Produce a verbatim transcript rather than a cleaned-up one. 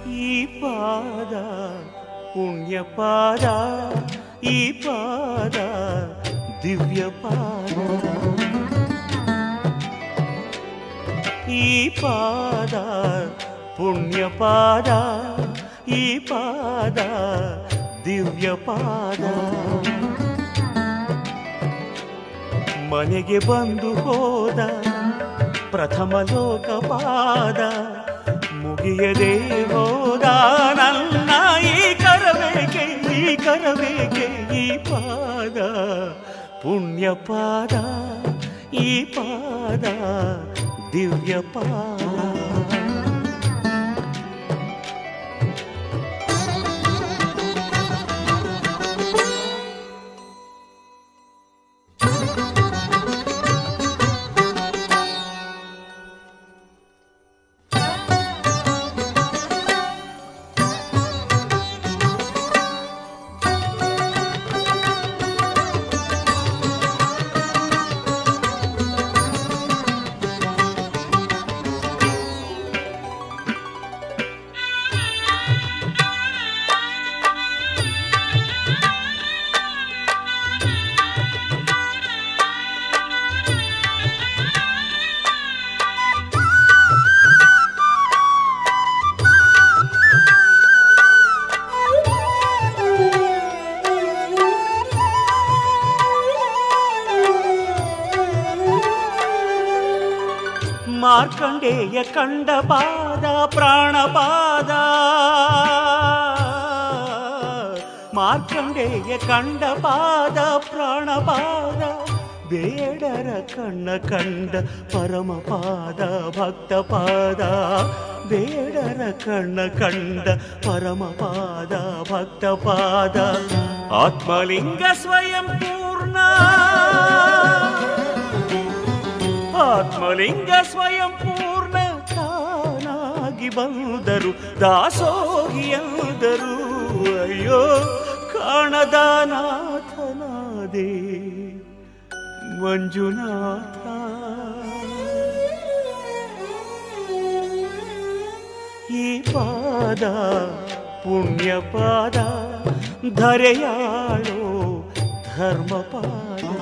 ಈ ಪಾದ ಪುಣ್ಯ ಪಾದ, ಈ ಪಾದ ದಿವ್ಯ ಪಾದ, ಈ ಪಾದ ಪುಣ್ಯ ಪಾದ, ಈ ಪಾದ ದಿವ್ಯ ಪಾದ. ಮನೆಗೆ ಬಂದು ಹೋದ ಪ್ರಥಮ ಲೋಕಪಾದ, ಮುಗಿಯದೆ ಹೋದ ನನ್ನ ಈ ಕರಬೇಕೆ, ಈ ಕರಬೇಕೆ, ಈ ಪಾದ ಪುಣ್ಯ ಪಾದ, ಈ ಪಾದ ದಿವ್ಯ ಪಾದ. ಮಾರ್ಕಂಡೇಯ ಕಂಡ ಪಾದ ಪ್ರಾಣಪಾದ, ಮಾರ್ಕಂಡೇಯ ಕಂಡ ಪಾದ ಪ್ರಾಣಪಾದ, ಬೇಡರ ಕಣ್ಣ ಕಂಡ ಪರಮಪಾದ ಭಕ್ತಪಾದ, ಬೇಡರ ಕಣ್ಣ ಕಂಡ ಪರಮಪಾದ ಭಕ್ತಪಾದ. ಆತ್ಮಲಿಂಗ ಸ್ವಯಂ ಪೂರ್ಣ, ಆತ್ಮಲಿಂಗ ಸ್ವಯಂ ಪೂರ್ಣ ತಾನಾಗಿ ಬಂದರು ದಾಸೋಹಿಯಂದರು. ಅಯ್ಯೋ ಕಾಣದ ನಾಥನಾದೆ ಮಂಜುನಾಥ, ಈ ಪಾದ ಪುಣ್ಯ ಪಾದ ಧರೆಯಾಳೋ ಧರ್ಮಪಾದ.